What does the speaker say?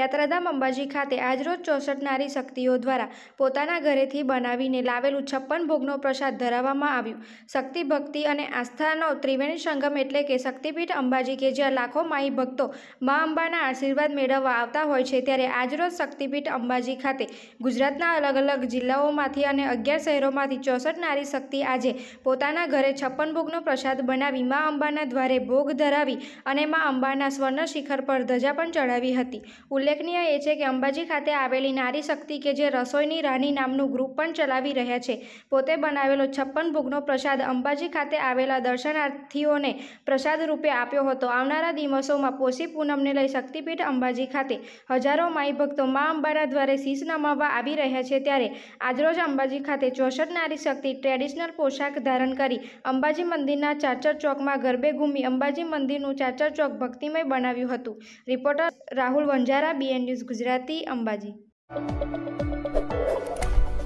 યાત્રાધામ અંબાજી ખાતે આજરોજ 64 નારી શક્તિઓ દ્વારા પોતાના ઘરેથી બનાવીને લાવેલું 56 ભોગનો પ્રસાદ ધરાવવામાં આવ્યું। શક્તિ, ભક્તિ અને આસ્થાનો ત્રિવેણી સંગમ એટલે કે શક્તિપીઠ અંબાજી કે જ્યાં લાખો માઈ ભક્તો મા અંબાના આશીર્વાદ મેળવવા આવતા હોય છે, ત્યારે આજરોજ શક્તિપીઠ અંબાજી ખાતે ગુજરાતના અલગ અલગ જિલ્લાઓમાંથી અને 11 શહેરોમાંથી 64 નારી શક્તિ આજે પોતાના ઘરે 56 ભોગનો પ્રસાદ બનાવી મા અંબાના દ્વારે ભોગ ધરાવી અને મા અંબાના સ્વર્ણ શિખર પર ધજા પણ ચડાવી હતી। ઉલ્લેખનીય એ છે કે અંબાજી ખાતે આવેલી નારી શક્તિ કે જે રસોઈની રાની નામનું ગ્રુપ પણ ચલાવી રહ્યા છે, પોતે બનાવેલો 56 ભોગનો પ્રસાદ અંબાજી ખાતે આવેલા દર્શનાર્થીઓને પ્રસાદ રૂપે આપ્યો હતો। આવનારા દિવસોમાં પોષી પૂનમને લઈ શક્તિપીઠ અંબાજી ખાતે હજારો માઈ ભક્તો મા અંબાના દ્વારે શીશ નમાવવા આવી રહ્યા છે, ત્યારે આજરોજ અંબાજી ખાતે 64 નારી શક્તિ ટ્રેડિશનલ પોશાક ધારણ કરી અંબાજી મંદિરના ચાચર ચોકમાં ગરબે ઘૂમી અંબાજી મંદિરનું ચાચર ચોક ભક્તિમય બનાવ્યું હતું। Reporter Rahul Vanjara, BN news Gujarati, Ambaji.